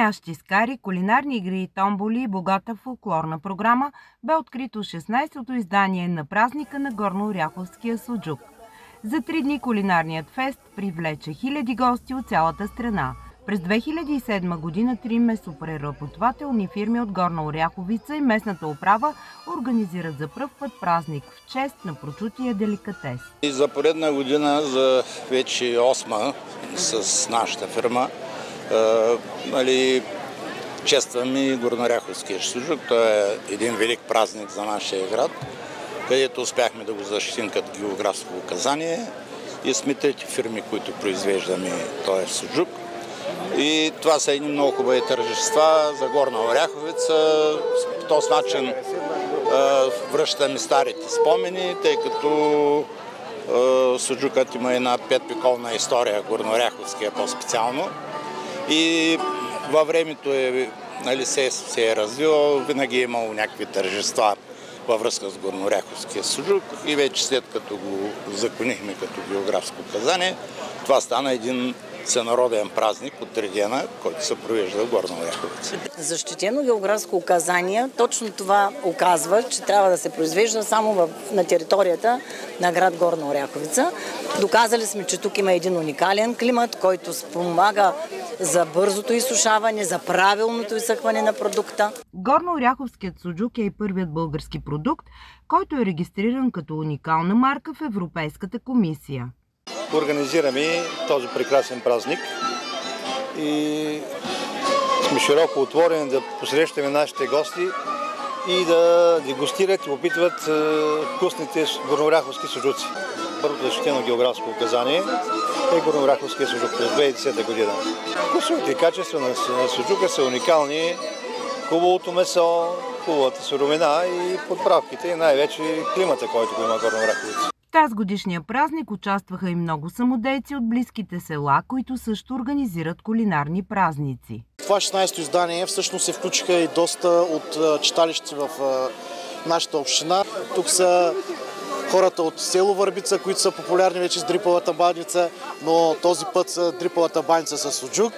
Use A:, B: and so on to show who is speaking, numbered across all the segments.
A: Пеящи скари, кулинарни игри и томболи и богата фолклорна програма бе открито 16-то издание на празника на Горнооряховския суджук. За 3 дни кулинарният фест привлече хиляди гости от цялата страна. През 2007 година 3 месопреработвателни фирми от Горна Оряховица и местната управа организират за пръв път празник в чест на прочутия деликатес.
B: И за поредна година, за вече 8-ма с нашата фирма, честваме Горнооряховския суджук. Той е един велик празник за нашия град, където успяхме да го защитим като географско указание и сме трети фирми, които произвеждаме този суджук. И това са едни много хубави тържества за Горна Оряховица. По този начин връщаме старите спомени, тъй като суджукът има една петвековна история, Горнооряховския по-специално. И във времето се е развивал, винаги е имало някакви тържества във връзка с Горнооряховския суджук и вече след като го законихме като географско указание, това стана един всенароден празник от 3 дена, който се провежда в Горна Оряховица.
C: Защитено географско указание точно това оказва, че трябва да се произвежда само на територията на град Горна Оряховица. Доказали сме, че тук има един уникален климат, който спомага за бързото изсушаване, за правилното изсъхване на продукта.
A: Горнооряховският суджук е и първият български продукт, който е регистриран като уникална марка в Европейската комисия.
D: Организираме този прекрасен празник и сме широко отворени да посрещаме нашите гости и да дегустират и опитват вкусните горнооряховски суджуци. Първото защитено географско указание е Горнооряховския суджук през 2010 година. Вкусовете и качества на суджука са уникални, хубавото месо, хубавата суровина и подправките и най-вече климата, който го има Горна Оряховица.
A: В тази годишния празник участваха и много самодейци от близките села, които също организират кулинарни празници.
E: Това 16-то издание всъщност се включиха и доста от читалищи в нашата община. Тук са хората от село Върбица, които са популярни вече с дрипавата баница, но този път са дрипавата баница с суджук.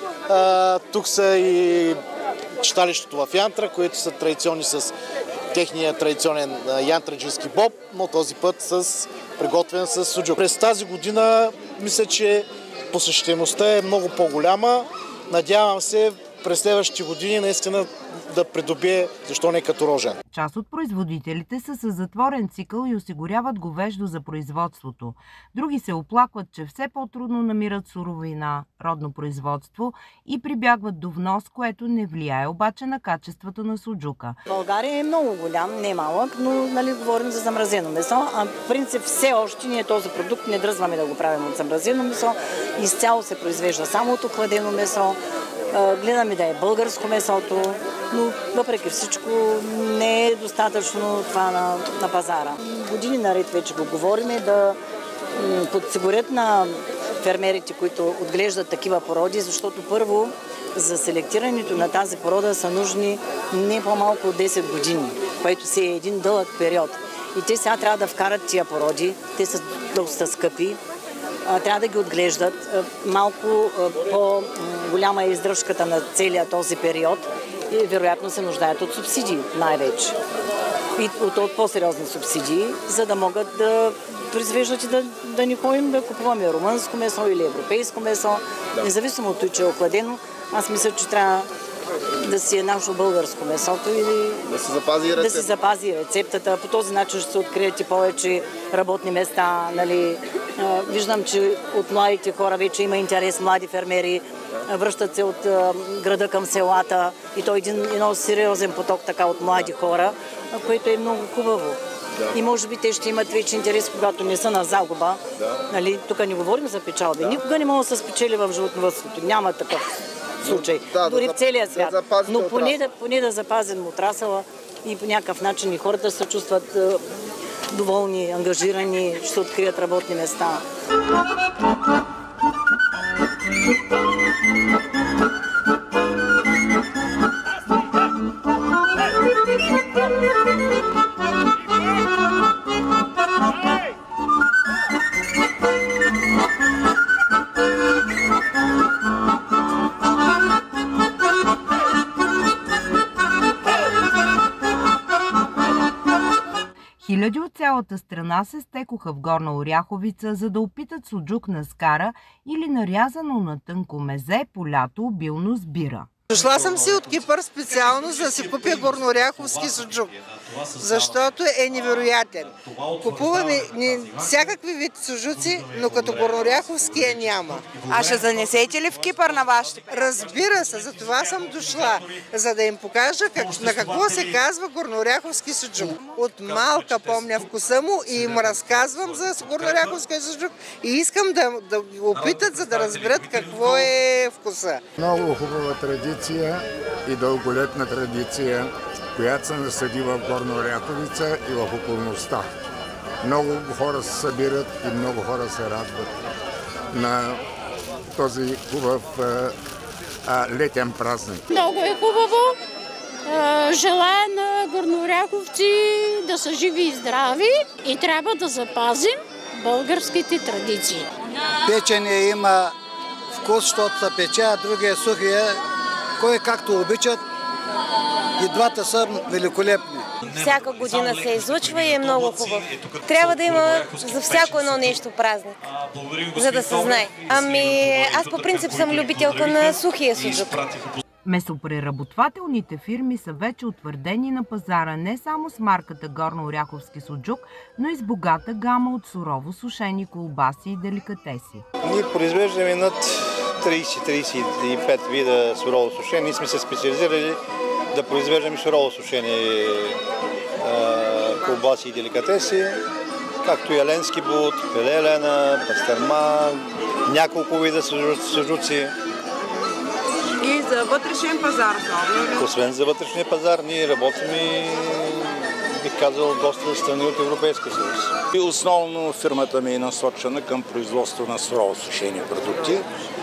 E: Тук са и читалището в Янтра, които са традиционни с техния традиционен янтраджийски боб, но този път приготвен с суджук. През тази година мисля, че посещаемостта е много по-голяма. Надявам се през следващите години наистина да придобие, защо не като рожен.
A: Част от производителите са със затворен цикъл и осигуряват говеждо за производството. Други се оплакват, че все по-трудно намират суровина, родно производство и прибягват до внос, което не влияе обаче на качеството на суджука.
C: България е много голям, не малък, но говорим за замразено месо. А в принцип все още ние този продукт не дръзваме да го правим от замразено месо. Изцяло се произвежда само от охладено месо. Гледаме да е българско месото, но въпреки всичко не е достатъчно това на пазара. Години наред вече го говориме да подсигурят на фермерите, които отглеждат такива породи, защото първо за селектирането на тази порода са нужни не по-малко от 10 години, което си е един дълъг период. И те сега трябва да вкарат тия породи, те са доста скъпи. Трябва да ги отглеждат. Малко по-голяма е издръжката на целия този период и вероятно се нуждаят от субсидии най-вече. И от по-сериозни субсидии, за да могат да произвеждат и да ни ходим да купуваме румънско месо или европейско месо. Да. Независимо от това, че е охладено, аз мисля, че трябва да си е нашо българско месото и да си запази рецептата. По този начин ще се открият и повече работни места. Виждам, че от младите хора вече има интерес, млади фермери връщат се от града към селата и то един сериозен поток така от млади хора, което е много хубаво. Да. И може би те ще имат вече интерес, когато не са на загуба. Да. Тук не говорим за печалби. Никога не може да се спечели в животновъдството. Няма такъв случай. Дори в целия свят. Но поне да запазим отрасъла и по някакъв начин и хората се чувстват доволни, ангажирани, ще се открият работни места.
A: цялата страна се стекоха в Горна Оряховица, за да опитат суджук на скара или нарязано на тънко мезе, полято обилно с бира.
F: Дошла съм си от Кипър специално, за да си купя горнооряховски суджук, защото е невероятен. Купуваме всякакви вид суджуци, но като горнооряховския няма.
G: А ще занесете ли в Кипър на вашите?
F: Разбира се, за това съм дошла, за да им покажа на какво се казва горнооряховски суджук. От малка помня вкуса му и им разказвам за горнооряховския суджук и искам да го опитат, за да разберат какво е вкуса.
H: Много хубава традиция и дълголетна традиция, която се насъди в Горна Оряховица и в околността. Много хора се събират и много хора се радват на този хубав летен празник.
I: Много е хубаво. Желая на горнооряховци да са живи и здрави и трябва да запазим българските традиции.
J: Печене има вкус, защото се пече, а другия сухия, кой както обичат, и двата са великолепни.
K: Всяка година се излъчва и е много хубав. Трябва да има за всяко едно нещо празник, за да се знае. Аз по принцип съм любителка на сухия суджук.
A: Месопреработвателните фирми са вече утвърдени на пазара не само с марката Горно-Оряховски суджук, но и с богата гама от сурово сушени колбаси и деликатеси.
D: Ние произвеждаме над 30-35 вида сурово сушени. Ние сме се специализирали да произвеждаме сурово сушени колбаси и деликатеси, както и еленски бут, филе елена, пастърма, няколко вида суджуци.
G: И за вътрешен пазар?
D: Освен за вътрешния пазар, ние работим и, бих казал, доста страни от Европейския съюз. И основно фирмата ми е насочена към производство на сурово сушени продукти.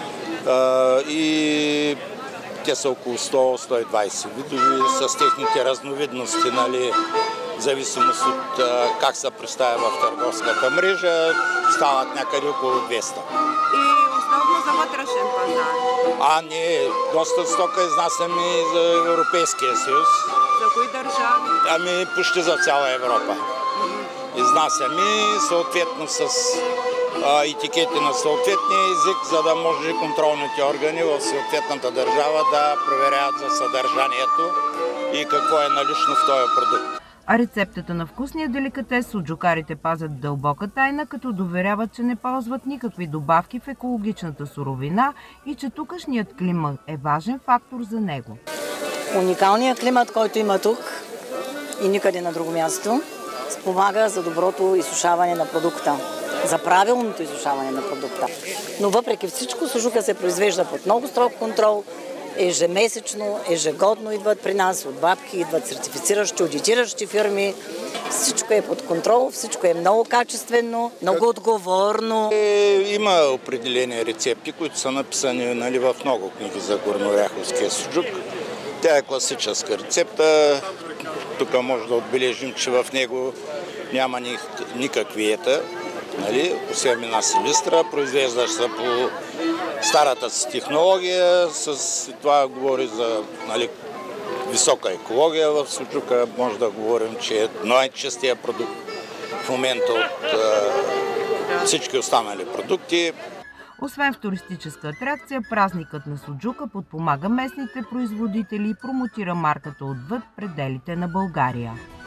D: И те са около 100-120 видови с техните разновидности, нали, в зависимост от как се представя в търговската мрежа, стават някъде около 200.
G: И основно за вътрешен пазар?
B: Не, доста стока изнасяме и за Европейския съюз.
G: За кои държави?
B: Почти за цяла Европа. Изнасяме съответно с етикети на съответния език, за да може контролните органи в съответната държава да проверяват за съдържанието и какво е налично в този продукт.
A: А рецептата на вкусния деликатес суджукарите пазят дълбока тайна, като доверяват, че не ползват никакви добавки в екологичната суровина и че тукашният климат е важен фактор за него.
C: Уникалният климат, който има тук и никъде на друго място, спомага за доброто изсушаване на продукта, за правилното изсушаване на продукта. Но въпреки всичко, суджука се произвежда под много строг контрол, ежемесечно, ежегодно идват при нас от бабки, идват сертифициращи, аудитиращи фирми. Всичко е под контрол, всичко е много качествено, много отговорно.
B: Има определени рецепти, които са написани, нали, в много книги за горнооряховския суджук. Тя е класическа рецепта. Тук може да отбележим, че в него няма никакви ета, нали, освен една силистра, произвеждаш се по старата си технология, с това говори за, нали, висока екология в суджука. Може да говорим, че е най-чистия продукт в момента от всички останали продукти.
A: Освен в туристическа атракция, празникът на суджука подпомага местните производители и промотира марката отвъд пределите на България.